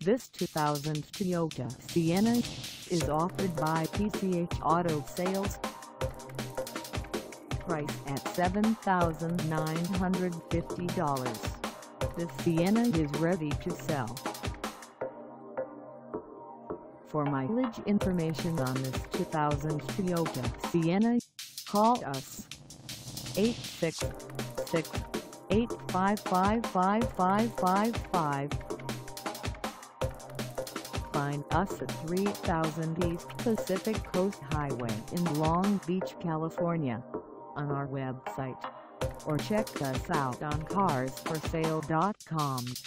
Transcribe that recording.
This 2000 Toyota Sienna is offered by PCH Auto Sales. Price at $7,950. This Sienna is ready to sell. For mileage information on this 2000 Toyota Sienna, call us 866-855-5555. Find us at 3000 East Pacific Coast Highway in Long Beach, California, on our website, or check us out on carsforsale.com.